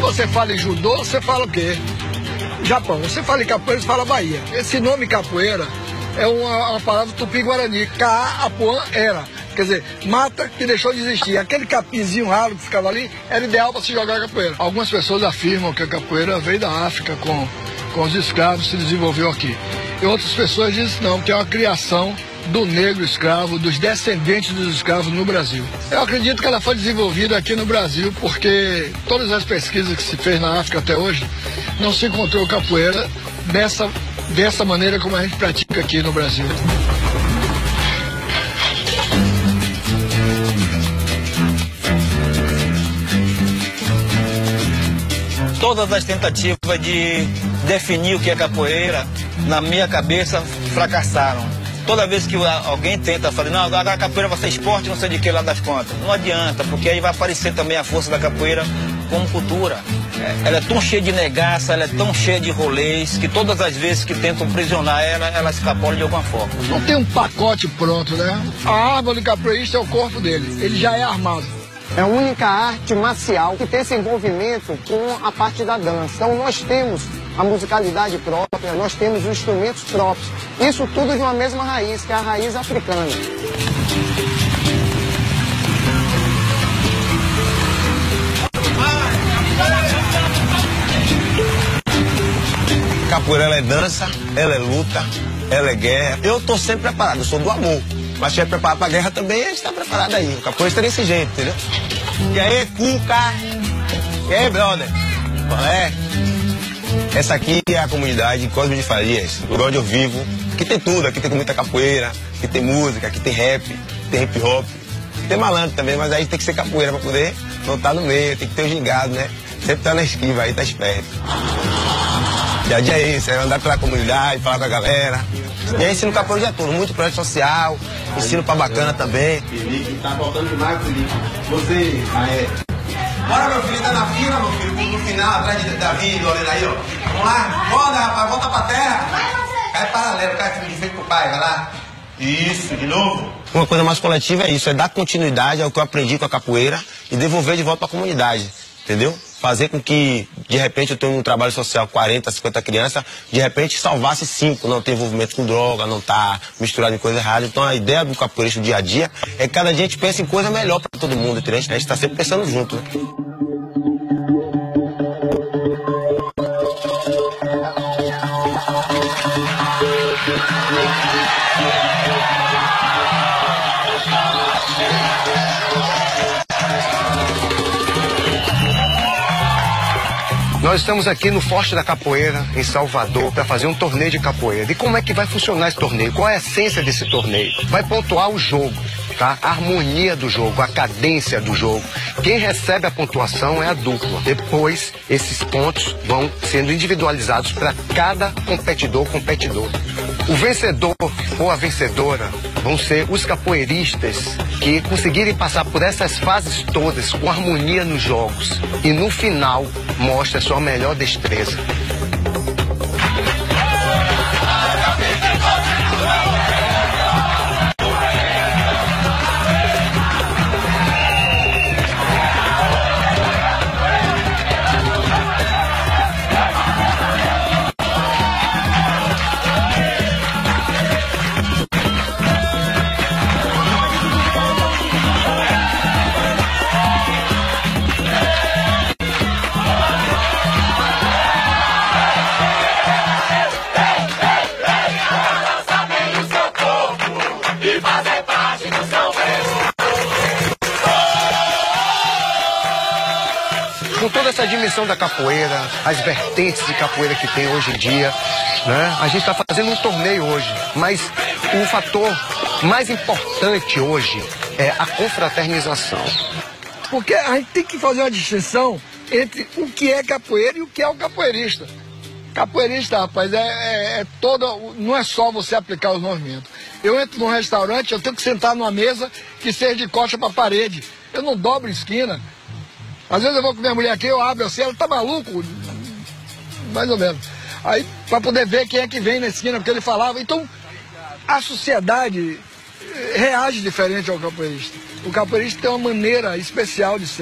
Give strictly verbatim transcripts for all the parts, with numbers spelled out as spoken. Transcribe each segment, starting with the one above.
você fala em judô, você fala o quê? Japão. Você fala em capoeira, você fala Bahia. Esse nome capoeira é uma, uma palavra tupi-guarani. Ka-apuã era. Quer dizer, mata que deixou de existir. Aquele capizinho ralo que ficava ali era ideal para se jogar capoeira. Algumas pessoas afirmam que a capoeira veio da África com, com os escravos, se desenvolveu aqui. E outras pessoas dizem não, que é uma criação do negro escravo, dos descendentes dos escravos no Brasil. Eu acredito que ela foi desenvolvida aqui no Brasil porque todas as pesquisas que se fez na África até hoje não se encontrou capoeira dessa, dessa maneira como a gente pratica aqui no Brasil. Todas as tentativas de definir o que é capoeira, na minha cabeça, fracassaram. Toda vez que alguém tenta falar, não, agora a capoeira vai ser esporte, não sei de que lá das contas. Não adianta, porque aí vai aparecer também a força da capoeira como cultura. Ela é tão cheia de negaça, ela é tão cheia de rolês, que todas as vezes que tentam prisionar ela, ela escapola de alguma forma. Não tem um pacote pronto, né? A arma do capoeirista é o corpo dele, ele já é armado. É a única arte marcial que tem esse envolvimento com a parte da dança. Então nós temos a musicalidade própria, nós temos os instrumentos próprios. Isso tudo de uma mesma raiz, que é a raiz africana. Capoeira, ela é dança, ela é luta, ela é guerra. Eu tô sempre preparado, eu sou do amor. Mas se é preparado pra guerra também, a gente tá preparado aí. O capoeira está desse jeito, entendeu? E aí, Cuca? E aí, brother? Qual é? Essa aqui é a comunidade Cosme de Farias, lugar onde eu vivo. Aqui tem tudo, aqui tem muita capoeira, aqui tem música, aqui tem rap, tem hip hop. Tem malandro também, mas aí tem que ser capoeira pra poder não estar no meio, tem que ter o gingado, né? Sempre tá na esquiva aí, tá esperto. Dia a dia é isso, é andar pela comunidade, falar com a galera. E aí ensino capoeira o dia todo, muito projeto social, ensino pra bacana também. Felipe, tá faltando demais, Felipe. Você, é... Bora, meu filho, tá na fila, meu filho, no final, atrás de Davi e Lorena aí, ó. Vamos lá, roda, rapaz, volta pra terra. Cai paralelo, cai filho de frente pro pai, vai lá. Isso, de novo. Uma coisa mais coletiva é isso, é dar continuidade ao que eu aprendi com a capoeira e devolver de volta pra comunidade, entendeu? Fazer com que, de repente, eu tenho um trabalho social, quarenta, cinquenta crianças, de repente salvasse cinco, não ter envolvimento com droga, não tá misturado em coisa errada. Então a ideia do capoeirista do dia a dia é que cada dia a gente pensa em coisa melhor para todo mundo, entendeu? A gente tá sempre pensando junto, né? Nós estamos aqui no Forte da Capoeira, em Salvador, para fazer um torneio de capoeira. E como é que vai funcionar esse torneio? Qual é a essência desse torneio? Vai pontuar o jogo, tá? A harmonia do jogo, a cadência do jogo. Quem recebe a pontuação é a dupla. Depois, esses pontos vão sendo individualizados para cada competidor, competidor. O vencedor ou a vencedora vão ser os capoeiristas que conseguirem passar por essas fases todas com harmonia nos jogos e no final mostra a sua melhor destreza. Com toda essa dimensão da capoeira, as vertentes de capoeira que tem hoje em dia, né? A gente está fazendo um torneio hoje, mas o fator mais importante hoje é a confraternização. Porque a gente tem que fazer uma distinção entre o que é capoeira e o que é o capoeirista. Capoeirista, rapaz, é, é, é toda, não é só você aplicar os movimentos. Eu entro num restaurante, eu tenho que sentar numa mesa que seja de costa para a parede. Eu não dobro esquina. Às vezes eu vou com minha mulher aqui, eu abro assim, ela tá maluco? Mais ou menos. Aí, para poder ver quem é que vem na esquina, porque ele falava. Então, a sociedade reage diferente ao capoeirista. O capoeirista tem uma maneira especial de ser.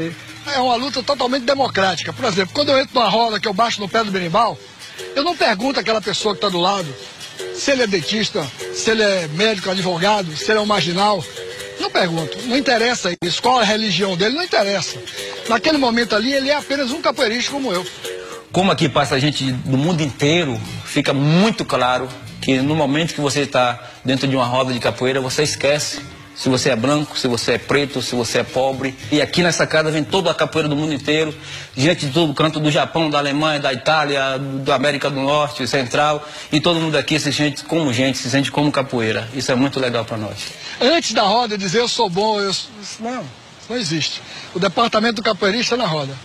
é uma luta totalmente democrática. Por exemplo, quando eu entro numa roda que eu baixo no pé do berimbau, eu não pergunto àquela pessoa que está do lado se ele é dentista, se ele é médico, advogado, se ele é um marginal. Não pergunto, não interessa isso. Qual a religião dele, não interessa. Naquele momento ali, ele é apenas um capoeirista como eu. Como aqui passa gente do mundo inteiro, fica muito claro que no momento que você está dentro de uma roda de capoeira, você esquece se você é branco, se você é preto, se você é pobre. E aqui nessa casa vem toda a capoeira do mundo inteiro, gente de todo canto do Japão, da Alemanha, da Itália, da América do Norte, Central, e todo mundo aqui se sente como gente, se sente como capoeira. Isso é muito legal para nós. Antes da roda dizer eu sou bom, eu... não, isso não existe. O departamento do capoeirista é na roda.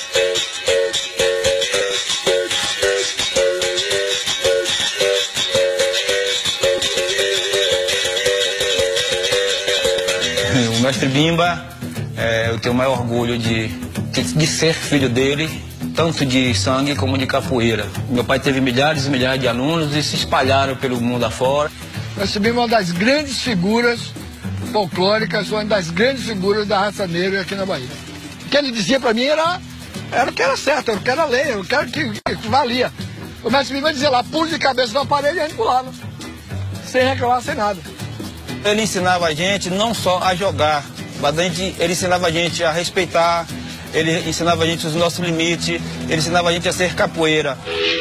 O mestre Bimba, é, eu tenho o maior orgulho de, de, de ser filho dele, tanto de sangue como de capoeira. Meu pai teve milhares e milhares de alunos e se espalharam pelo mundo afora. O mestre Bimba é uma das grandes figuras folclóricas, uma das grandes figuras da raça negra aqui na Bahia. O que ele dizia para mim era, era o que era certo, era o que era lei, era o que, era que, que valia. O mestre Bimba dizia lá, pule de cabeça na parede e a gente pulava, sem reclamar, sem nada. Ele ensinava a gente não só a jogar, mas a gente, ele ensinava a gente a respeitar, ele ensinava a gente os nossos limites, ele ensinava a gente a ser capoeira.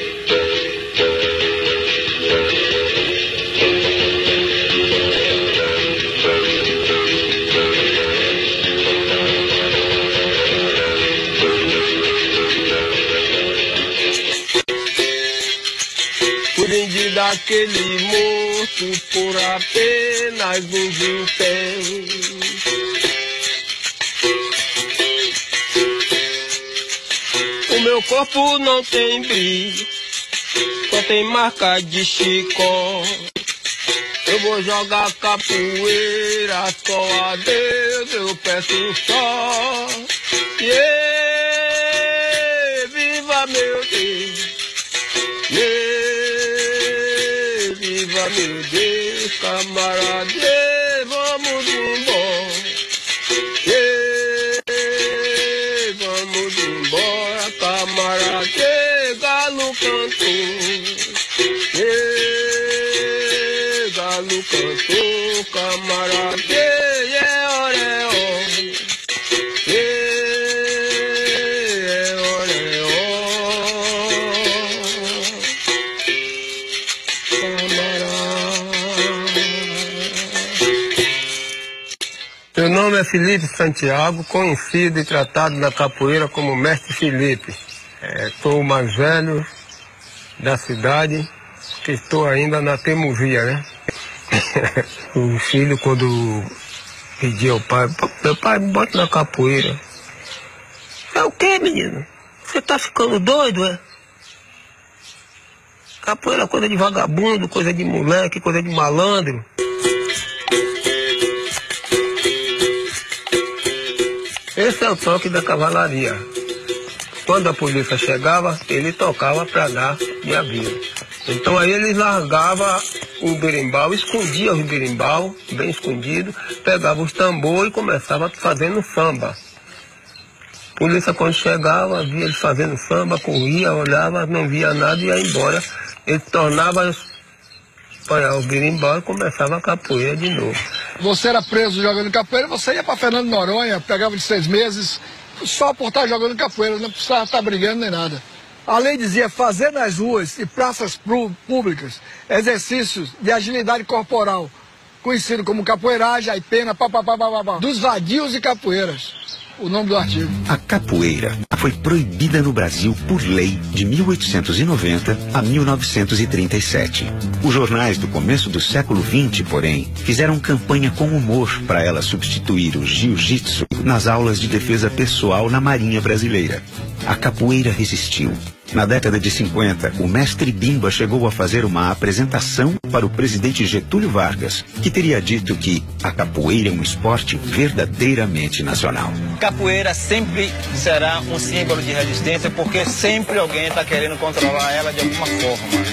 Cuide daquele moço por apenas um vintém. O meu corpo não tem brilho, só tem marca de chicó. Eu vou jogar capoeira, só a Deus eu peço só. Yeah, viva meu Deus, yeah. Viva meu Deus, camarada, yeah, vamos embora, yeah, vamos embora, camarada, yeah, galo cantou, yeah, galo cantou, camarada, yeah, hora é hora, yeah, é hora é Meu nome é Felipe Santiago, conhecido e tratado na capoeira como Mestre Felipe. Sou o mais velho da cidade, que estou ainda na teimosia, né? O filho, quando pedia ao pai, meu pai, me bota na capoeira. É o quê, menino? Você tá ficando doido, é? Capoeira é coisa de vagabundo, coisa de moleque, coisa de malandro. Esse é o toque da cavalaria. Quando a polícia chegava, ele tocava para dar de aviso. Então aí ele largava o berimbau, escondia o berimbau, bem escondido, pegava os tambores e começava fazendo samba. A polícia, quando chegava, via ele fazendo samba, corria, olhava, não via nada e ia embora. Ele tornava apanhar o berimbau e começava a capoeira de novo. Você era preso jogando capoeira, você ia para Fernando de Noronha, pegava de seis meses, só por estar jogando capoeira, não precisava estar brigando nem nada. A lei dizia fazer nas ruas e praças públicas exercícios de agilidade corporal, conhecido como capoeiragem, aipena, papapá, papapá, dos vadios e capoeiras. O nome do artigo. A capoeira foi proibida no Brasil por lei de mil oitocentos e noventa a mil novecentos e trinta e sete. Os jornais do começo do século vinte, porém, fizeram campanha com humor para ela substituir o jiu-jitsu nas aulas de defesa pessoal na Marinha Brasileira. A capoeira resistiu. Na década de cinquenta, o mestre Bimba chegou a fazer uma apresentação para o presidente Getúlio Vargas, que teria dito que a capoeira é um esporte verdadeiramente nacional. Capoeira sempre será um símbolo de resistência, porque sempre alguém está querendo controlar ela de alguma forma.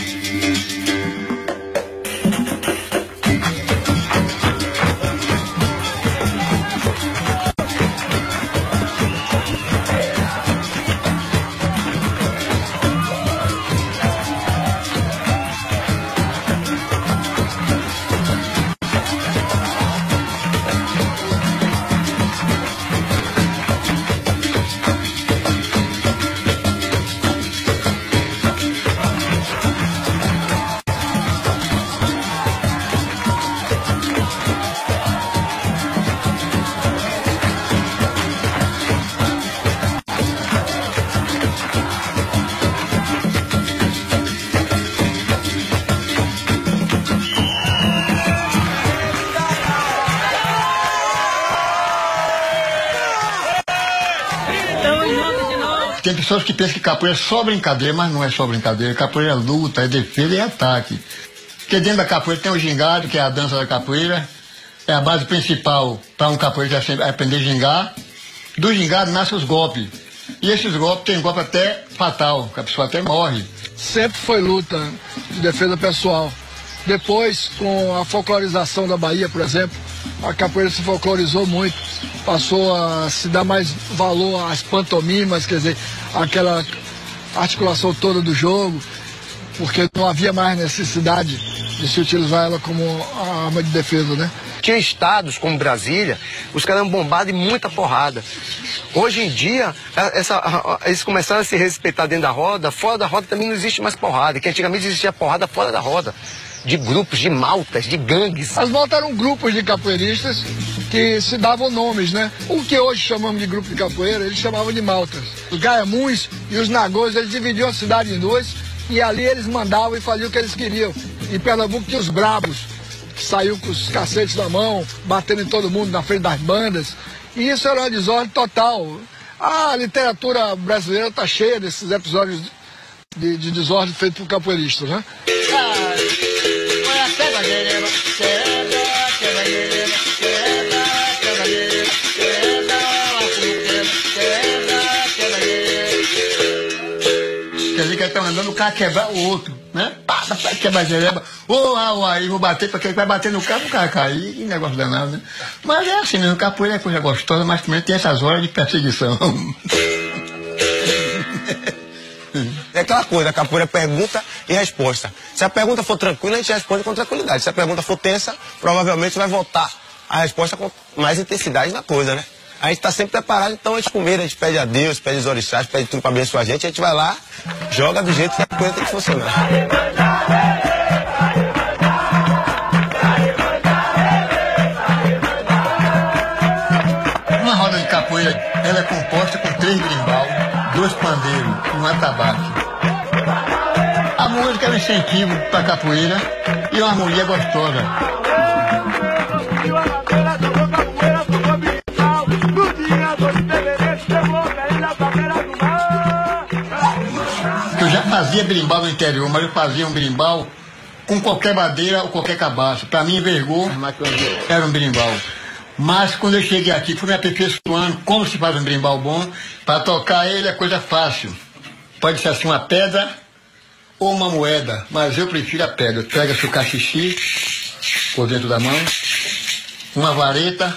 tem pessoas que pensam que capoeira é só brincadeira, mas não é só brincadeira. Capoeira é luta, é defesa e é ataque. Porque dentro da capoeira tem o gingado, que é a dança da capoeira. É a base principal para um capoeirista aprender a gingar. Do gingado nascem os golpes. E esses golpes tem golpe até fatal, que a pessoa até morre. Sempre foi luta de defesa pessoal. Depois, com a folclorização da Bahia, por exemplo, a capoeira se folclorizou muito. Passou a se dar mais valor às pantomimas, quer dizer, aquela articulação toda do jogo, porque não havia mais necessidade de se utilizar ela como arma de defesa, né? Tinha estados como Brasília, os caras eram bombados e muita porrada. Hoje em dia, essa, eles começaram a se respeitar dentro da roda, fora da roda também não existe mais porrada, que antigamente existia porrada fora da roda, de grupos, de maltas, de gangues. As maltas eram grupos de capoeiristas que se davam nomes, né? O que hoje chamamos de grupo de capoeira, eles chamavam de maltas. Os gaiamuns e os nagôs, eles dividiam a cidade em dois e ali eles mandavam e faziam o que eles queriam. Em Pernambuco tinha os brabos, que saiu com os cacetes na mão, batendo em todo mundo na frente das bandas. E isso era uma desordem total. A literatura brasileira está cheia desses episódios de, de desordem feitos por capoeiristas, né? Quer dizer que estão andando, o cara quebrar o outro, né? Pá, quebra a jereba. Ô, oh, aí, vou bater, porque ele vai bater no carro, o cara cair, que negócio danado, né? Mas é assim, né? O capoeira é coisa gostosa, mas também tem essas horas de perseguição. É aquela coisa, a capoeira é pergunta e resposta. Se a pergunta for tranquila, a gente responde com tranquilidade. Se a pergunta for tensa, provavelmente vai voltar a resposta com mais intensidade na coisa, né? A gente está sempre preparado, então antes de comer, a gente pede a Deus, pede os orixás, pede tudo para abençoar a gente, a gente vai lá, joga do jeito que a coisa tem que funcionar. Uma roda de capoeira, ela é composta com três berimbau, dois pandeiros e um atabaque. A música é um incentivo para a capoeira e uma harmonia gostosa. Eu já fazia berimbau no interior, mas eu fazia um berimbau com qualquer madeira ou qualquer cabaço. Para mim, vergou, era um berimbau. Mas quando eu cheguei aqui, fui me aperfeiçoando como se faz um berimbau bom. Para tocar ele é coisa fácil. Pode ser assim uma pedra ou uma moeda, mas eu prefiro a pedra. Pega seu cachixi por dentro da mão, uma vareta.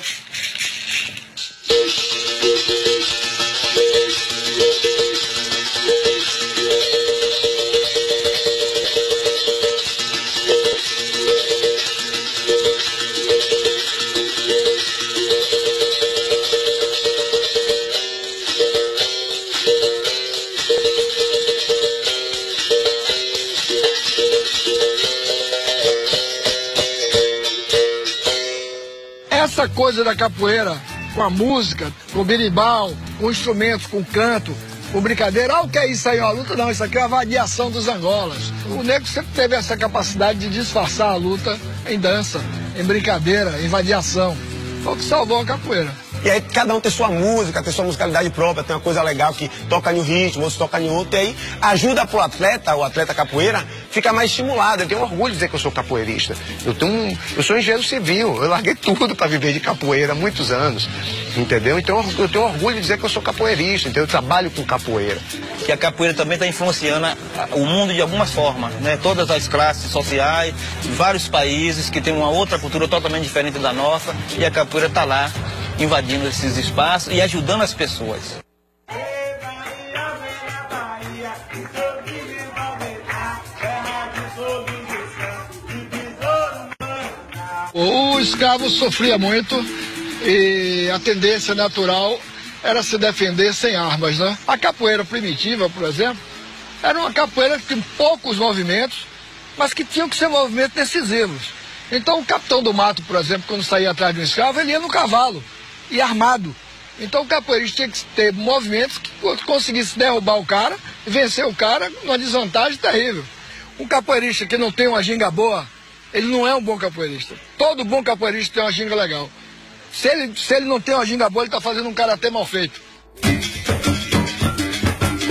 Essa coisa da capoeira, com a música, com o berimbau, com instrumentos, com canto, com brincadeira, ah, o que é isso aí, uma luta? Não, isso aqui é uma variação dos Angolas. O negro sempre teve essa capacidade de disfarçar a luta em dança, em brincadeira, em variação. Foi o que salvou a capoeira. E aí cada um tem sua música, tem sua musicalidade própria, tem uma coisa legal que toca em um ritmo, outro toca em outro, e aí ajuda pro atleta, o atleta capoeira, fica mais estimulado. Eu tenho orgulho de dizer que eu sou capoeirista. Eu, tenho um, eu sou engenheiro civil, eu larguei tudo para viver de capoeira há muitos anos, entendeu? Então eu tenho orgulho de dizer que eu sou capoeirista, entendeu? Eu trabalho com capoeira. Que a capoeira também está influenciando o mundo de algumas formas, né? Todas as classes sociais, vários países que têm uma outra cultura totalmente diferente da nossa, e a capoeira está lá invadindo esses espaços e ajudando as pessoas. O escravo sofria muito e a tendência natural era se defender sem armas, né? A capoeira primitiva, por exemplo, era uma capoeira que tinha poucos movimentos, mas que tinham que ser movimentos decisivos. Então o capitão do mato, por exemplo, quando saía atrás de um escravo, ele ia no cavalo e armado. Então o capoeirista tinha que ter movimentos que conseguisse derrubar o cara e vencer o cara numa desvantagem terrível. Um capoeirista que não tem uma ginga boa, ele não é um bom capoeirista. Todo bom capoeirista tem uma ginga legal. Se ele, se ele não tem uma ginga boa, ele está fazendo um karatê mal feito.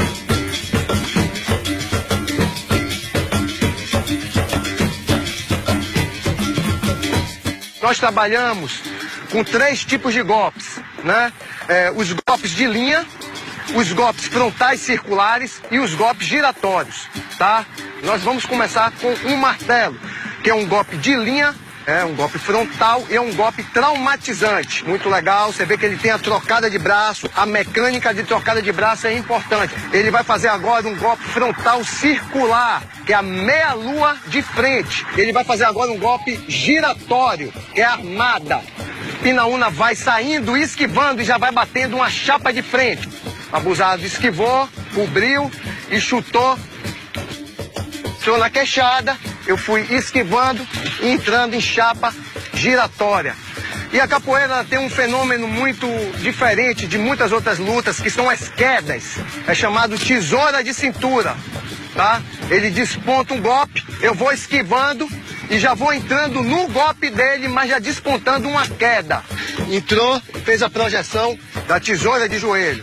nós trabalhamos com três tipos de golpes, né? É, os golpes de linha, os golpes frontais circulares e os golpes giratórios, tá? Nós vamos começar com um martelo, que é um golpe de linha, é um golpe frontal e é um golpe traumatizante. Muito legal, você vê que ele tem a trocada de braço, a mecânica de trocada de braço é importante. Ele vai fazer agora um golpe frontal circular, que é a meia-lua de frente. Ele vai fazer agora um golpe giratório, que é a armada. Pinaúna vai saindo, esquivando e já vai batendo uma chapa de frente. Abusado esquivou, cobriu e chutou. Entrou na queixada, eu fui esquivando e entrando em chapa giratória. E a capoeira tem um fenômeno muito diferente de muitas outras lutas, que são as quedas. É chamado tesoura de cintura, tá? Ele desponta um golpe, eu vou esquivando e já vou entrando no golpe dele, mas já despontando uma queda. Entrou, fez a projeção da tesoura de joelho.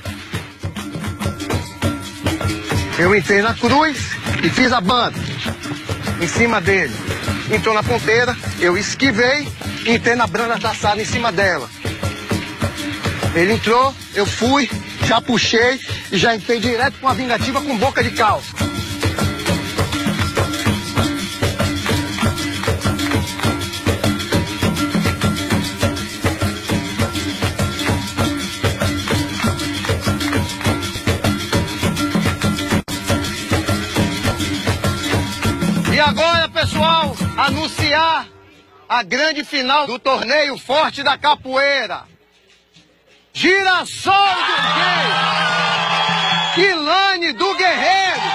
Eu entrei na cruz e fiz a banda em cima dele. Entrou na ponteira, eu esquivei e entrei na branda traçada em cima dela. Ele entrou, eu fui, já puxei e já entrei direto com a vingativa com boca de calça. E agora, pessoal, anunciar a grande final do torneio Forte da Capoeira. Girassol do Rei, Ilane do Guerreiro.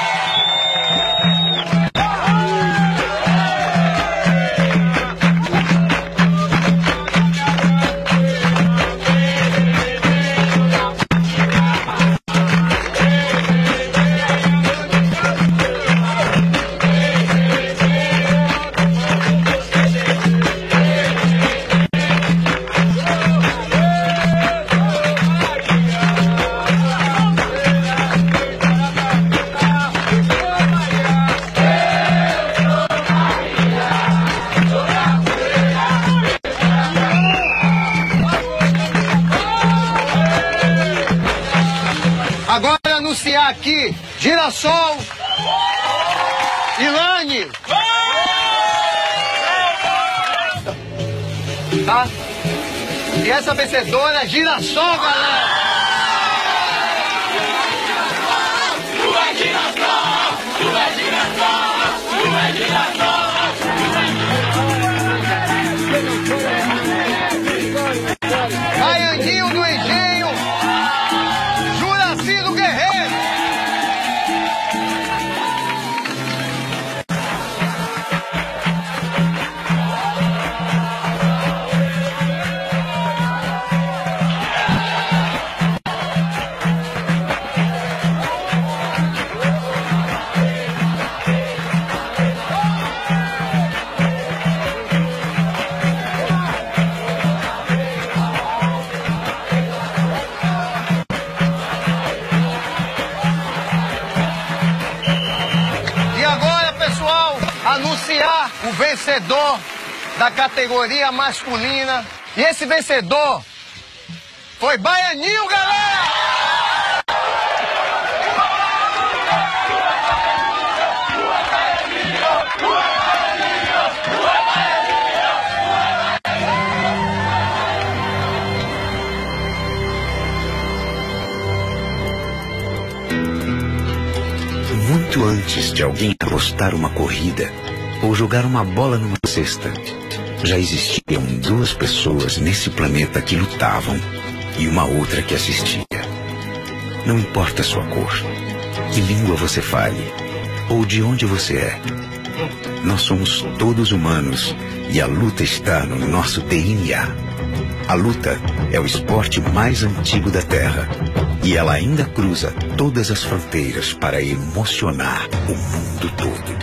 Agora anunciar aqui, Girassol, Ilane, tá? E essa vencedora é Girassol, galera! Tu é Girassol, tu é Girassol, tu é Girassol. Baianinho do Engenho, Juraci do Guerreiro. Anunciar o vencedor da categoria masculina. E esse vencedor foi Baianinho, galera! Muito antes de alguém apostar uma corrida ou jogar uma bola numa cesta, já existiam duas pessoas nesse planeta que lutavam e uma outra que assistia. Não importa a sua cor, que língua você fale ou de onde você é. Nós somos todos humanos e a luta está no nosso D N A. A luta é o esporte mais antigo da Terra e ela ainda cruza todas as fronteiras para emocionar o mundo todo.